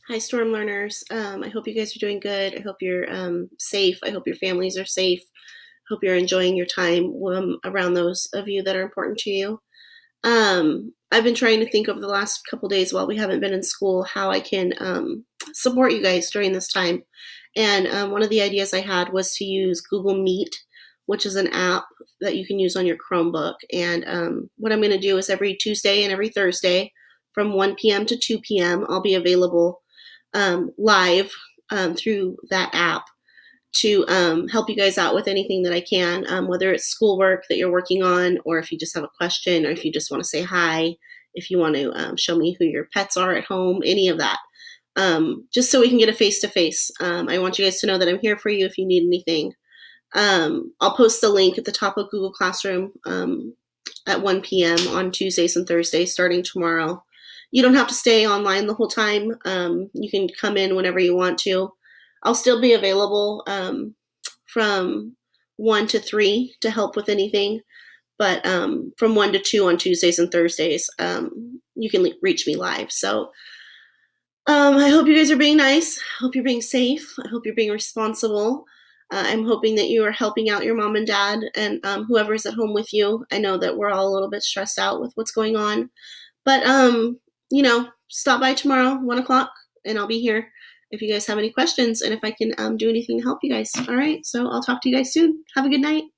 Hi, Storm Learners. I hope you guys are doing good. I hope you're safe. I hope your families are safe. Hope you're enjoying your time around those of you that are important to you. I've been trying to think over the last couple days while we haven't been in school how I can support you guys during this time. And one of the ideas I had was to use Google Meet, which is an app that you can use on your Chromebook. And what I'm going to do is every Tuesday and every Thursday from 1 p.m. to 2 p.m., I'll be available live through that app to help you guys out with anything that I can, whether it's schoolwork that you're working on, or if you just have a question, or if you just want to say hi, if you want to show me who your pets are at home, any of that. Just so we can get a face-to-face. I want you guys to know that I'm here for you if you need anything. I'll post the link at the top of Google Classroom at 1 p.m. on Tuesdays and Thursdays starting tomorrow. You don't have to stay online the whole time. You can come in whenever you want to. I'll still be available from 1 to 3 to help with anything. But from 1 to 2 on Tuesdays and Thursdays, you can reach me live. So I hope you guys are being nice. I hope you're being safe. I hope you're being responsible. I'm hoping that you are helping out your mom and dad and whoever's at home with you. I know that we're all a little bit stressed out with what's going on. But, stop by tomorrow, 1 o'clock, and I'll be here if you guys have any questions and if I can do anything to help you guys. All right, so I'll talk to you guys soon. Have a good night.